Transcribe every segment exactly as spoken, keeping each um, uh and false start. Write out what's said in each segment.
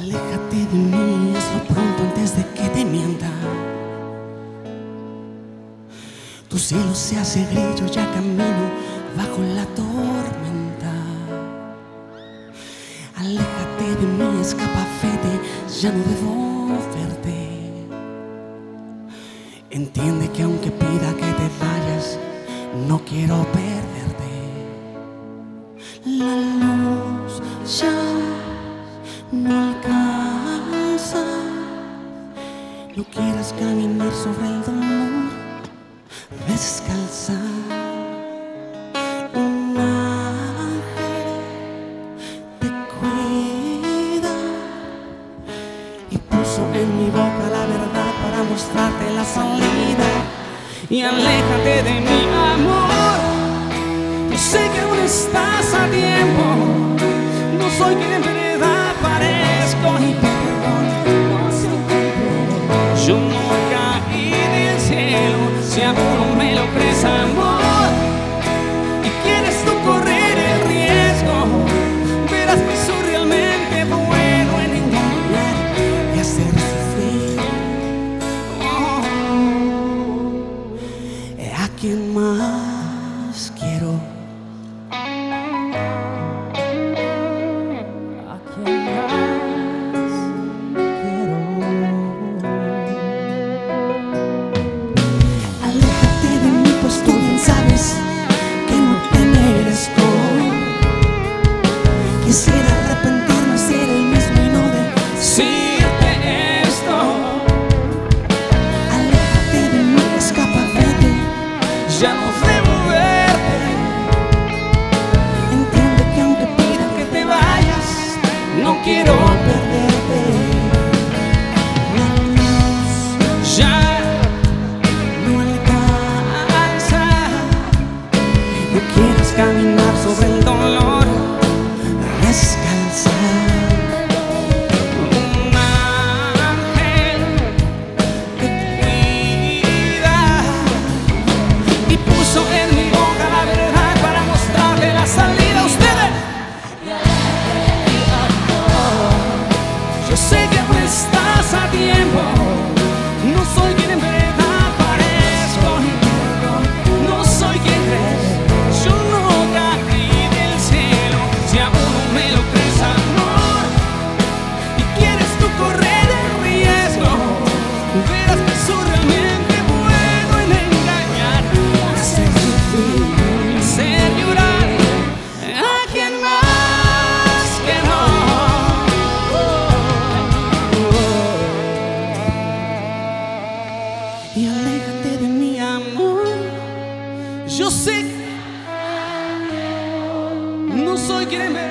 Aléjate de mí, hazlo pronto antes de que te mienta. Tu cielo se hace grillo, ya camino bajo la tormenta. Aléjate de mí, escapa, vete, ya no debo verte. Entiende que aunque pida que te vayas, no quiero perderte. La luz ya no alcanza. No quieras caminar sobre el dolor descalza. Un ángel te cuida y puso en mi boca la verdad para mostrarte la salida. Y aléjate de mi amor, yo sé que aún estás a tiempo. No soy quien en verdad parezco y perdón, no se ocupe. Yo no caí del cielo, si aún no me lo crees, amor, y quieres tú correr el riesgo, verás que soy realmente bueno en engañar y hacer sufrir. Oh, ¿a quién más quiero? Quisiera arrepentirme, ser el mismo y no decirte esto. Aléjate de mí, escapa, vete, ya no debo verte. Entiende que aunque pidan que te vayas, no quiero perderte. La luz ya no alcanza. No quieras caminar sobre el dolor descalza. Un ángel que te cuida y puso en mi boca la verdad para mostrarle la salida a ustedes. Yo sé que aún estás a tiempo. No soy quien en verdad parezco, no soy quien crees. Yo no caí del cielo, si aún no me lo crees, amor, y quieres tú correr el riesgo, verás que soy realmente bueno en engañar, hacer sufrir, hacer llorar. ¿A quién más que no? Y aléjate de mi amor, yo sé que no soy quien me,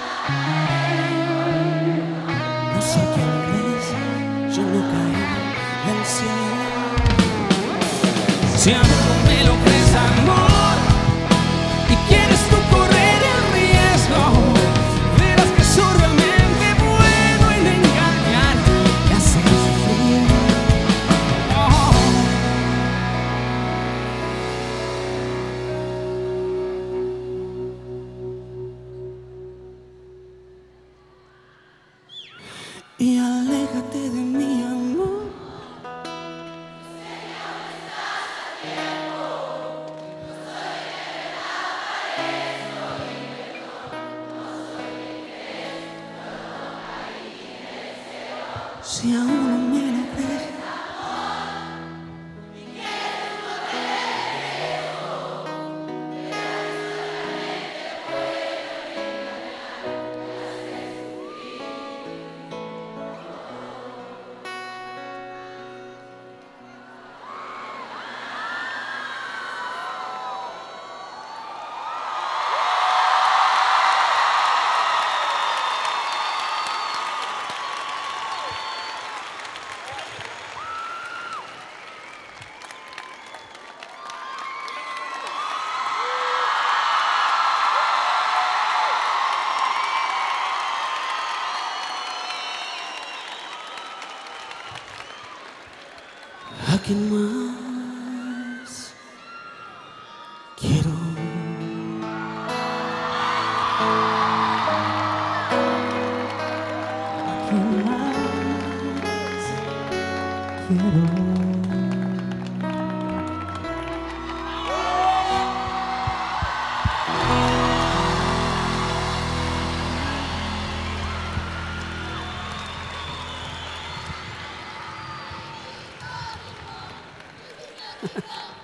no soy quien crees. Yo no caí del cielo. Si aún no me lo crees, amor, y quieres tú correr el riesgo, verás que soy realmente bueno en engañar y hacer sufrir. Oh. Y aléjate de mi amor. Si aún no me lo crees, ¿a quién más quiero? ¿A quién más? quiero. Ha ha ha.